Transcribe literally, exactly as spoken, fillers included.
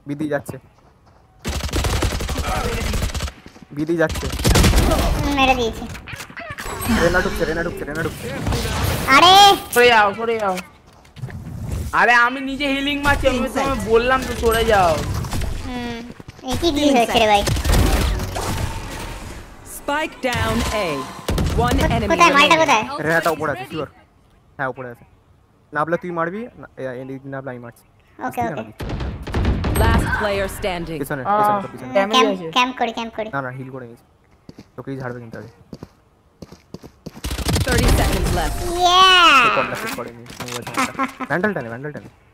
বিদি যাচ্ছে বিদি যাচ্ছে মেরে দিয়েছি রেনা ঢুকছে রেনা ঢুকছে রেনা ঢুকছে আরে সরে যাও সরে যাও আরে আমি নিজে হিলিং মারছি আমি তোমাকে বললাম তো সরে যাও হুম এই কি গ্লিচ হচ্ছে রে ভাই spike down A one enemy কোথায় মালটা কোথায় রেনাটা উপরে আছে শিওর হ্যাঁ উপরে আছে নাবলা তুই মারবি নাবলা আমি মারছি okay okay last player standing পিছনে পিছনে তো পিছনে ড্যামেজ ক্যাম্প আছে ক্যাম্প করি ক্যাম্প করি না না হিল করে নিয়েছি তোকেই ঝাড়বে কিন্তু আগে thirty seconds left ইয়া কন্টাক্ট করে নি ভ্যান্ডাল টানে ভ্যান্ডাল টানে